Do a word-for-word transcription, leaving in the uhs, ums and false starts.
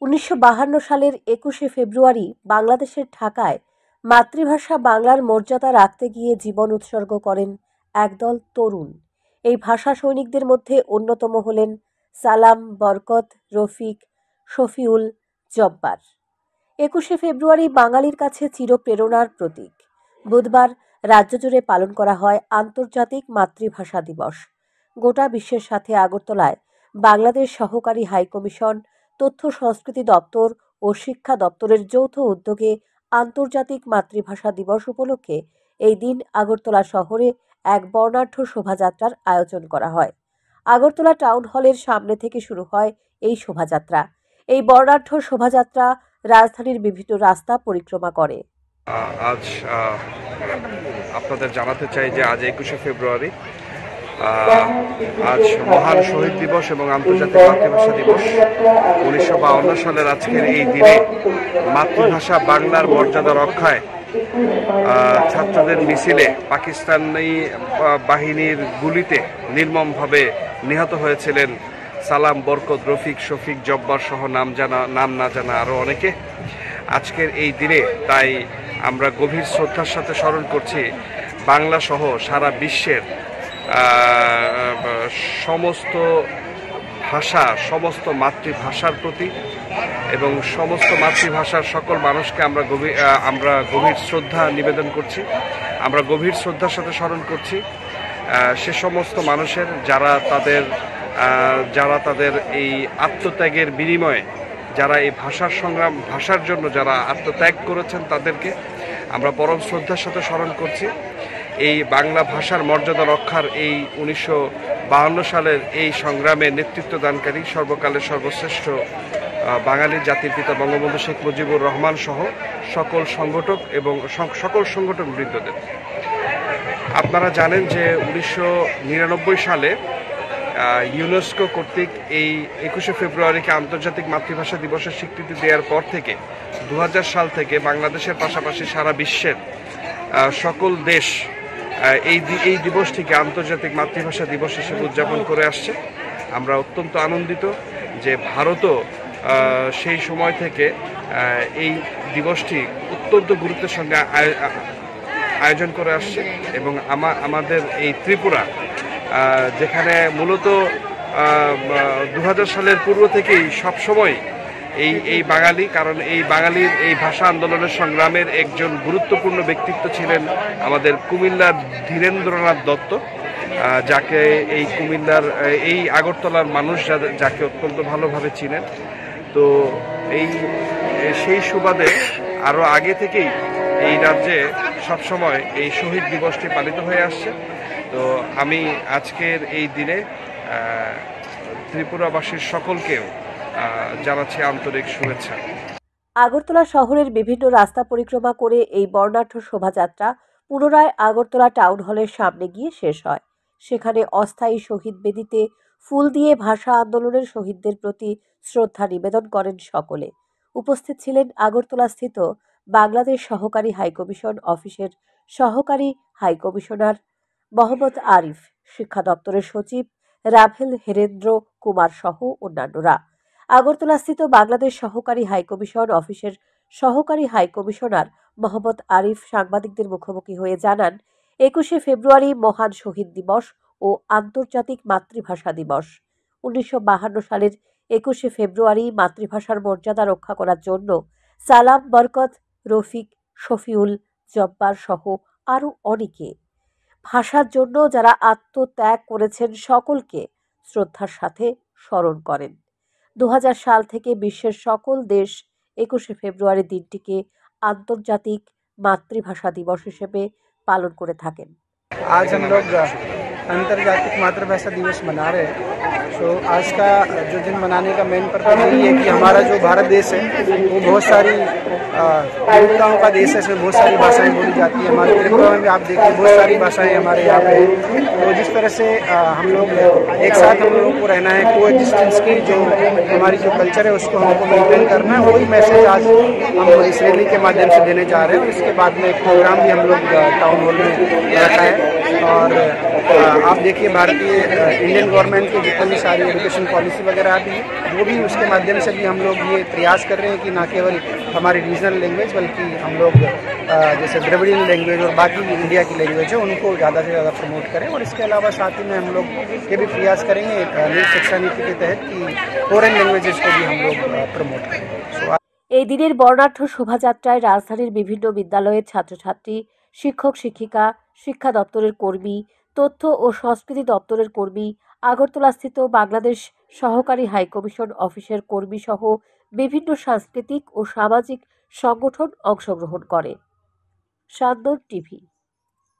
উনিশশো বাহান্ন সালের একুশে ফেব্রুয়ারি বাংলাদেশের ঢাকায় মাতৃভাষা বাংলার মর্যাদা রাখতে গিয়ে জীবন উৎসর্গ করেন একদল তরুণ। এই ভাষা সৈনিকদের মধ্যে অন্যতম হলেন সালাম, বরকত, রফিক, শফিউল, জব্বার। একুশে ফেব্রুয়ারি বাঙালির কাছে চিরপ্রেরণার প্রতীক। বুধবার রাজ্য জুড়ে পালন করা হয় আন্তর্জাতিক মাতৃভাষা দিবস। গোটা বিশ্বের সাথে আগরতলায় বাংলাদেশ সহকারী হাইকমিশন, তথ্য সংস্কৃতি দপ্তর ও শিক্ষা দপ্তরের যৌথ উদ্যোগে আন্তর্জাতিক মাতৃভাষা দিবস উপলক্ষে এই দিন আগরতলা শহরে এক বর্ণাঢ্য শোভাযাত্রার আয়োজন করা হয়। আগরতলা টাউন হলের সামনে থেকে শুরু হয় এই শোভাযাত্রা। এই বর্ণাঢ্য শোভাযাত্রা রাজধানীর বিভিন্ন রাস্তা পরিক্রমা করে। আজ আপনাদের জানাতে চাই যে আজ একুশে ফেব্রুয়ারি, আজ মহান শহীদ দিবস এবং আন্তর্জাতিক মাতৃভাষা দিবস। উনিশশো বাউন্ন সালের আজকের এই দিনে মাতৃভাষা বাংলার মর্যাদা রক্ষায় ছাত্রদের মিছিলে পাকিস্তানি বাহিনীর গুলিতে নির্মমভাবে নিহত হয়েছিলেন সালাম, বরকত, রফিক, শফিক, জব্বার সহ নাম জানা নাম না জানা আরও অনেকে। আজকের এই দিনে তাই আমরা গভীর শ্রদ্ধার সাথে স্মরণ করছি বাংলা সহ সারা বিশ্বের সমস্ত ভাষা, সমস্ত মাতৃভাষার প্রতি এবং সমস্ত মাতৃভাষার সকল মানুষকে আমরা গভীর আমরা গভীর শ্রদ্ধা নিবেদন করছি। আমরা গভীর শ্রদ্ধার সাথে স্মরণ করছি সে সমস্ত মানুষের যারা তাদের যারা তাদের এই আত্মত্যাগের বিনিময়ে যারা এই ভাষার সংগ্রাম ভাষার জন্য যারা আত্মত্যাগ করেছেন তাদেরকে আমরা পরম শ্রদ্ধার সাথে স্মরণ করছি। এই বাংলা ভাষার মর্যাদা রক্ষার এই উনিশশো বাহান্ন সালের এই সংগ্রামে নেতৃত্ব দানকারী সর্বকালের সর্বশ্রেষ্ঠ বাঙালি জাতির পিতা বঙ্গবন্ধু শেখ মুজিবুর রহমান সহ সকল সংগঠক এবং সকল সংগঠন বৃন্দদের। আপনারা জানেন যে উনিশশো নিরানব্বই সালে ইউনেস্কো কর্তৃক এই একুশে ফেব্রুয়ারিকে আন্তর্জাতিক মাতৃভাষা দিবসের স্বীকৃতি দেওয়ার পর থেকে দু হাজার সাল থেকে বাংলাদেশের পাশাপাশি সারা বিশ্বের সকল দেশ এই এই দিবসটিকে আন্তর্জাতিক মাতৃভাষা দিবস হিসেবে উদযাপন করে আসছে। আমরা অত্যন্ত আনন্দিত যে ভারতও সেই সময় থেকে এই দিবসটি অত্যন্ত গুরুত্বের সঙ্গে আয়োজন করে আসছে এবং আমাদের এই ত্রিপুরা যেখানে মূলত দু হাজার সালের পূর্ব থেকেই সবসময় এই এই বাঙালি, কারণ এই বাঙালির এই ভাষা আন্দোলনের সংগ্রামের একজন গুরুত্বপূর্ণ ব্যক্তিত্ব ছিলেন আমাদের কুমিল্লার ধীরেন্দ্রনাথ দত্ত, যাকে এই কুমিল্লার এই আগরতলার মানুষ যাকে অত্যন্ত ভালোভাবে চিনেন। তো এই সেই সুবাদে আরও আগে থেকেই এই রাজ্যে সবসময় এই শহীদ দিবসটি পালিত হয়ে আসছে। তো আমি আজকের এই দিনে ত্রিপুরাবাসীর সকলকেও জানাচ্ছি আন্তরিক শুভেচ্ছা। আগরতলা শহরের বিভিন্ন রাস্তা পরিক্রমা করে এই বর্ণাঢ্য শোভাযাত্রা পুনরায় আগরতলা টাউন হলের সামনে গিয়ে শেষ হয়। সেখানে অস্থায়ী শহীদ বেদিতে ফুল দিয়ে ভাষা আন্দোলনের শহীদদের প্রতি শ্রদ্ধা নিবেদন করেন সকলে। উপস্থিত ছিলেন আগরতলা স্থিত বাংলাদেশ সহকারী হাইকমিশন অফিসের সহকারী হাইকমিশনার মোহাম্মদ আরিফ, শিক্ষা দপ্তরের সচিব রাভেল হেরেন্দ্র কুমার সহ অন্যান্যরা। আগরতলাস্থিত বাংলাদেশ সহকারী হাইকমিশন অফিসের সহকারী হাইকমিশনার মোহাম্মদ আরিফ সাংবাদিকদের মুখোমুখি হয়ে জানান, একুশে ফেব্রুয়ারি মহান শহীদ দিবস ও আন্তর্জাতিক মাতৃভাষা দিবস। উনিশশো বাহান্ন সালের একুশে ফেব্রুয়ারি মাতৃভাষার মর্যাদা রক্ষা করার জন্য সালাম, বরকত, রফিক, শফিউল, জব্বার সহ আরও অনেকে ভাষার জন্য যারা আত্মত্যাগ করেছেন সকলকে শ্রদ্ধার সাথে স্মরণ করেন। দু হাজার সাল থেকে বিশ্বের সকল দেশ একুশে ফেব্রুয়ারি দিনটিকে আন্তর্জাতিক মাতৃভাষা দিবস হিসেবে পালন করে থাকেন। आज हम लोग अंतर्जातिक मातृभाषा दिवस मना रहे हैं। तो आज का जो दिन मनाने का मेन पर्पज यही है कि हमारा जो भारत देश है वो बहुत सारी विविधताओं का देश है, इसमें बहुत सारी भाषाएं बोली जाती है। हमारे त्रिपुरा में भी आप देखिए बहुत सारी भाषाएं हमारे यहाँ पे हैं। तो जिस तरह से हम लोग एक साथ हम लोगों को रहना है, कोएग्जिस्टेंस की जो हमारी जो कल्चर है उसको हमको मेंटेन करना है, वही मैसेज आज हम इस रैली के माध्यम से देने जा रहे हैं। इसके बाद में एक प्रोग्राम भी हम लोग टाउन हॉल में रखा है और आप देखिए भारतीय इंडियन गवर्नमेंट के जितनी भी सारी एजुकेशन पॉलिसी वगैरह आती है वो भी उसके माध्यम से भी हम लोग ये प्रयास कर रहे हैं कि ना केवल हमारी रीजनल लैंग्वेज बल्कि हम लोग जैसे द्रविडियन लैंग्वेज और बाकी इंडिया की लैंग्वेज है उनको ज़्यादा से ज़्यादा प्रमोट करें। और इसके अलावा साथ ही में हम लोग ये भी प्रयास करेंगे नई शिक्षा नीति के तहत कि फॉरेन लैंग्वेजेस को भी हम लोग प्रमोट करें। सो এই দিনের বর্ণাঢ্য শোভাযাত্রায় রাজধানীর বিভিন্ন বিদ্যালয়ের ছাত্রছাত্রী, শিক্ষক শিক্ষিকা, শিক্ষা দপ্তরের কর্মী, তথ্য ও সংস্কৃতি দপ্তরের কর্মী, আগরতলাস্থিত বাংলাদেশ সহকারী হাইকমিশন অফিসের কর্মী সহ বিভিন্ন সাংস্কৃতিক ও সামাজিক সংগঠন অংশগ্রহণ করে। সান্দর টিভি।